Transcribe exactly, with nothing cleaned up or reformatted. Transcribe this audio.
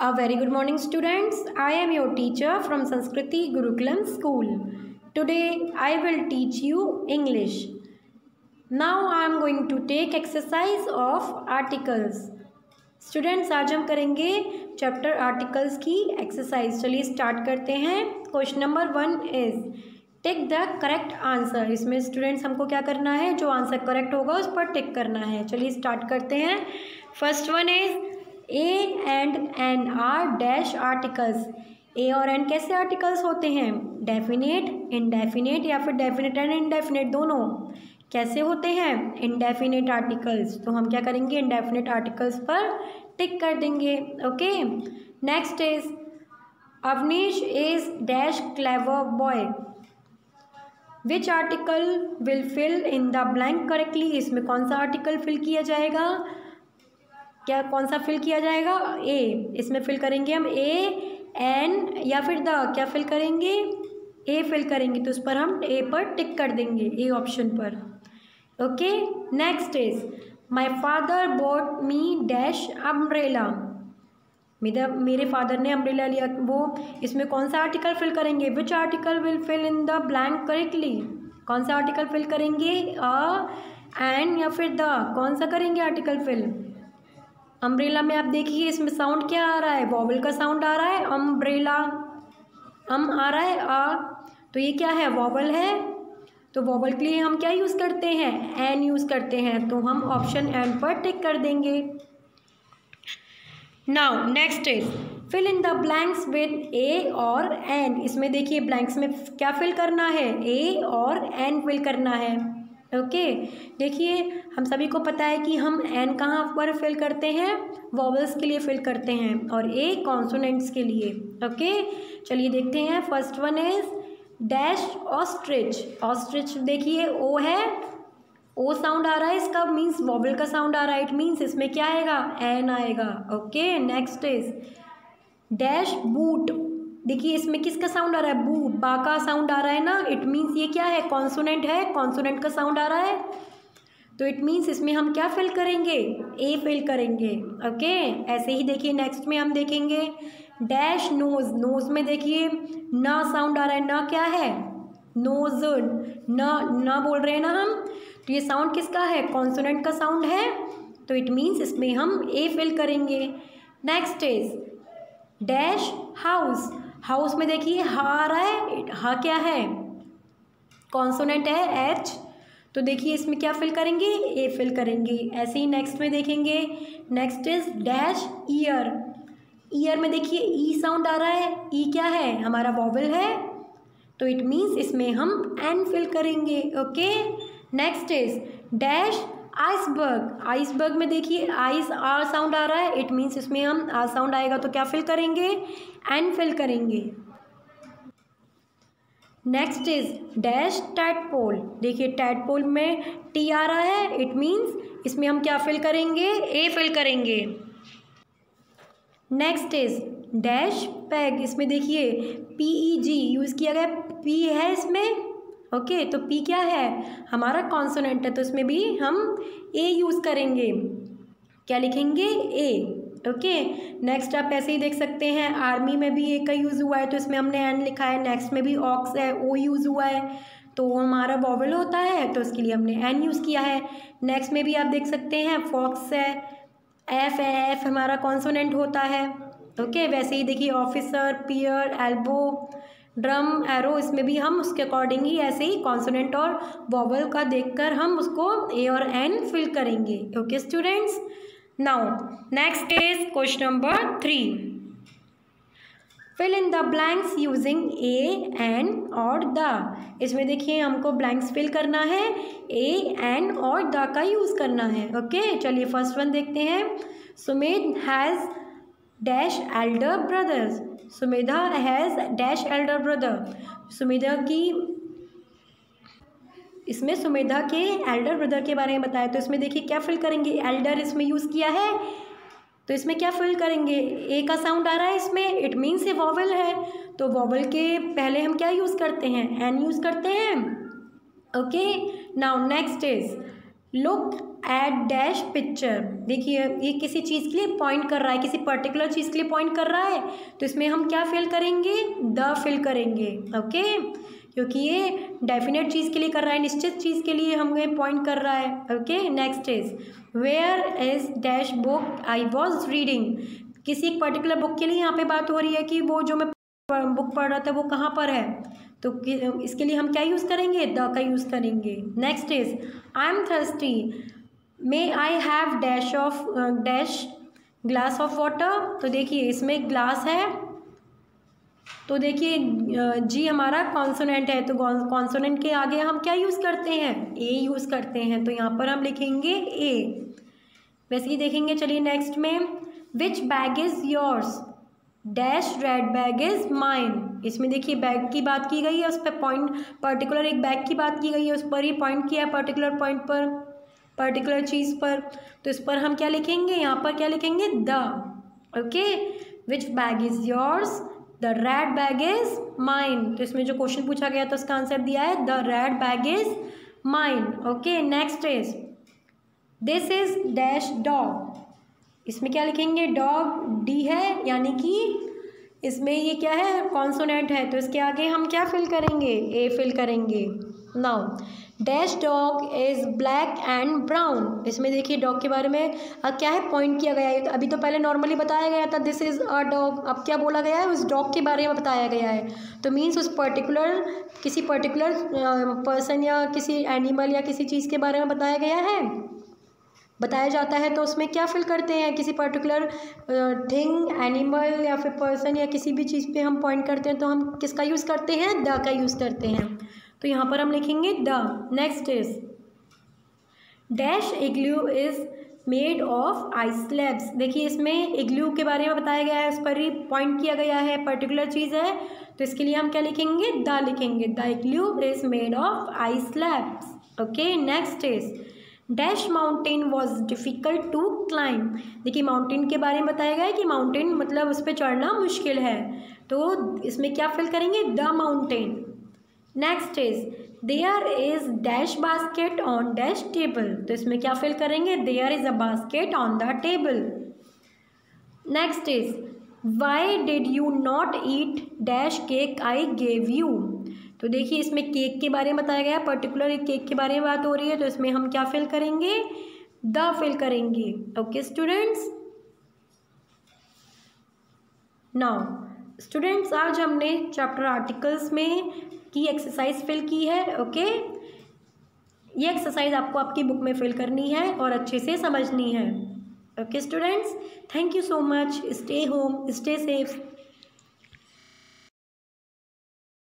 A very good morning, students. I am your teacher from Sanskriti Gurukulam School. Today I will teach you English. Now I am going to take exercise of articles. Students, आज हम करेंगे chapter articles की exercise. चलिए start करते हैं. Question number one is tick the correct answer. इसमें students हमको क्या करना है, जो आंसर करेक्ट होगा उस पर टिक करना है. चलिए स्टार्ट करते हैं. First one is a and an are dash articles. A और एन कैसे आर्टिकल्स होते हैं? डेफिनेट, इनडेफिनेट या फिर डेफिनेट एंड इनडेफिनेट दोनों कैसे होते हैं? Indefinite articles. तो हम क्या करेंगे, इनडेफिनेट आर्टिकल्स पर टिक कर देंगे. Okay. Next is Avneesh is dash clever boy. Which article will fill in the blank correctly. इसमें कौन सा आर्टिकल फिल किया जाएगा? क्या कौन सा फिल किया जाएगा? ए. इसमें फिल करेंगे हम ए, एन या फिर द. क्या फिल करेंगे? ए फिल करेंगे. तो उस पर हम ए पर टिक कर देंगे, ए ऑप्शन पर. Okay. Next is my father bought me dash umbrella. मेरा मेरे फादर ने अम्ब्रेला लिया. वो इसमें कौन सा आर्टिकल फिल करेंगे? Which article will fill in the blank correctly. कौन सा आर्टिकल फिल करेंगे? अ, एन या फिर द. कौन सा करेंगे आर्टिकल फिल? अम्ब्रेला में आप देखिए इसमें साउंड क्या आ रहा है, वॉवल का साउंड आ रहा है. अम्ब्रेला अम आ रहा है आ. तो ये क्या है? वॉवल है. तो वॉवल के लिए हम क्या यूज़ करते हैं? एन यूज़ करते हैं. तो हम ऑप्शन एन पर टिक कर देंगे. Now next is fill in the blanks with a और एन. इसमें देखिए ब्लैंक्स में क्या फिल करना है? ए और एन फिल करना है. Okay okay. देखिए हम सभी को पता है कि हम एन कहाँ पर फिल करते हैं? वॉवल्स के लिए फिल करते हैं और ए कॉन्सोनेंट्स के लिए. Okay okay. चलिए देखते हैं. First one is dash ostrich. Ostrich देखिए ओ है, ओ साउंड आ रहा है, इसका मीन्स वॉवल का साउंड आ रहा है. इट मीन्स इसमें क्या आएगा? एन आएगा. Okay. Next is dash boot. देखिए इसमें किसका साउंड आ रहा है? बू, बा का साउंड आ रहा है ना. इट मीन्स ये क्या है? कॉन्सोनेंट है. कॉन्सोनेंट का साउंड आ रहा है. तो इट मीन्स इसमें हम क्या फिल करेंगे? ए फिल करेंगे. ओके. ऐसे ही देखिए नेक्स्ट में हम देखेंगे डैश नोज. नोज में देखिए ना साउंड आ रहा है. ना क्या है? नोज. ना ना बोल रहे हैं ना हम. तो ये साउंड किसका है? कॉन्सोनेंट का साउंड है. तो इट मीन्स इसमें हम ए फिल करेंगे. Next is dash house. House में देखिए हा आ रहा है. हा क्या है? कॉन्सोनेंट है एच. तो देखिए इसमें क्या फिल करेंगे? ए फिल करेंगे. ऐसे ही नेक्स्ट में देखेंगे. Next is dash ear. Ear में देखिए ई साउंड आ रहा है. ई क्या है? हमारा वॉवल है. तो इट मीन्स इसमें हम एन फिल करेंगे. Okay. Next is dash iceberg. Iceberg में देखिए आइस आर साउंड आ रहा है. इट मीन्स इसमें हम आर साउंड आएगा तो क्या फिल करेंगे? एन फिल करेंगे. Next is dash tadpole. देखिए टैडपोल में टी आ रहा है. इट मीन्स इसमें हम क्या फिल करेंगे? ए फिल करेंगे. Next is dash peg. इसमें देखिए पी ई जी यूज़ किया गया. पी है इसमें. ओके okay, तो पी क्या है? हमारा कॉन्सोनेंट है. तो इसमें भी हम ए यूज़ करेंगे. क्या लिखेंगे? ए. ओके. नेक्स्ट आप ऐसे ही देख सकते हैं आर्मी में भी ए का यूज़ हुआ है तो इसमें हमने एन लिखा है. नेक्स्ट में भी ऑक्स है, ओ यूज़ हुआ है तो हमारा वॉवल होता है तो इसके लिए हमने एन यूज़ किया है. नेक्स्ट में भी आप देख सकते हैं फॉक्स है, एफ है. एफ हमारा कॉन्सोनेंट होता है. ओके okay, वैसे ही देखिए officer, pear, elbow, drum, arrow. इसमें भी हम उसके अकॉर्डिंग ही ऐसे ही कॉन्सोनेंट और वॉवल का देखकर हम उसको ए और एन फिल करेंगे. Okay students. Now next is question number three. Fill in the blanks using a, an और द. इसमें देखिए हमको ब्लैंक्स फिल करना है. ए, एन और द का यूज़ करना है. Okay okay? चलिए फर्स्ट वन देखते हैं. Sumit has dash elder brothers. Sumedha has dash elder brother. Sumedha की इसमें सुमेधा के एल्डर ब्रदर के बारे में बताया. तो इसमें देखिए क्या फिल करेंगे? एल्डर इसमें यूज़ किया है तो इसमें क्या फिल करेंगे? ए का साउंड आ रहा है इसमें. इट मीन्स ये वॉवल है. तो वॉवल के पहले हम क्या यूज़ करते हैं? एन यूज़ करते हैं. Okay. Now next is look at dash picture. देखिए ये किसी चीज़ के लिए पॉइंट कर रहा है, किसी पर्टिकुलर चीज़ के लिए पॉइंट कर रहा है, तो इसमें हम क्या फिल करेंगे, द फिल करेंगे। ओके, क्योंकि ये डेफिनेट चीज़ के लिए कर रहा है, निश्चित चीज़ के लिए हमें पॉइंट कर रहा है। Okay, next is where is dash book I was reading. किसी एक पर्टिकुलर बुक के लिए यहाँ पे बात हो रही है कि वो जो मैं बुक पढ़ रहा था वो कहाँ पर है, तो इसके लिए हम क्या यूज़ करेंगे, द का यूज़ करेंगे। Next is I am thirsty, may I have dash of dash glass of water. तो देखिए इसमें ग्लास है, तो देखिए जी हमारा कॉन्सोनेंट है, तो कॉन्सोनेंट के आगे हम क्या यूज़ करते हैं, ए यूज़ करते हैं, तो यहाँ पर हम लिखेंगे ए। वैसे ही देखेंगे, चलिए नेक्स्ट में which bag is yours dash red bag is mine. इसमें देखिए बैग की बात की गई है, उस पर पॉइंट पर्टिकुलर एक बैग की बात की गई है, उस पर ही पॉइंट किया है पर्टिकुलर पॉइंट पर, पर्टिकुलर चीज़ पर, तो इस पर हम क्या लिखेंगे, यहाँ पर क्या लिखेंगे, the. Okay, which bag is yours the red bag is mine. तो इसमें जो क्वेश्चन पूछा गया था उसका आंसर दिया है the red bag is mine. Okay, next is this is dash dog. इसमें क्या लिखेंगे, डॉग डी है, यानी कि इसमें ये क्या है, कॉन्सोनेंट है, तो इसके आगे हम क्या फिल करेंगे, ए फिल करेंगे। Now dash dog is black and brown. इसमें देखिए डॉग के बारे में अब क्या है, पॉइंट किया गया है। अभी तो पहले नॉर्मली बताया गया था दिस इज़ अ डॉग, अब क्या बोला गया है, उस डॉग के बारे में बताया गया है, तो मीन्स उस पर्टिकुलर किसी पर्टिकुलर पर्सन या किसी एनिमल या किसी चीज़ के बारे में बताया गया है, बताया जाता है, तो उसमें क्या फिल करते हैं, किसी पर्टिकुलर थिंग, एनिमल या फिर पर्सन या किसी भी चीज़ पे हम पॉइंट करते हैं तो हम किसका यूज़ करते हैं, द का यूज़ करते हैं, तो यहाँ पर हम लिखेंगे the. Next is dash igloo is made of ice slabs. देखिए इसमें इग्लू के बारे में बताया गया है, उस पर ही पॉइंट किया गया है, पर्टिकुलर चीज़ है, तो इसके लिए हम क्या लिखेंगे, द लिखेंगे, the igloo is made of ice slabs. Okay, next is dash mountain was difficult to climb. देखिए माउंटेन के बारे में बताया गया है कि माउंटेन मतलब उस पर चढ़ना मुश्किल है, तो इसमें क्या फिल करेंगे, the mountain. Next is there is dash basket on dash table. तो इसमें क्या फिल करेंगे, there is a basket on the table. Next is why did you not eat dash cake I gave you. तो देखिए इसमें cake के बारे में बताया गया है, पर्टिकुलर एक केक के बारे में बात हो रही है, तो इसमें हम क्या फिल करेंगे, द फिल करेंगे। ओके स्टूडेंट्स, नाउ स्टूडेंट्स आज हमने चैप्टर आर्टिकल्स में की एक्सरसाइज फिल की है। ओके, ये एक्सरसाइज आपको आपकी बुक में फिल करनी है और अच्छे से समझनी है। Okay students, thank you so much, stay home, stay safe.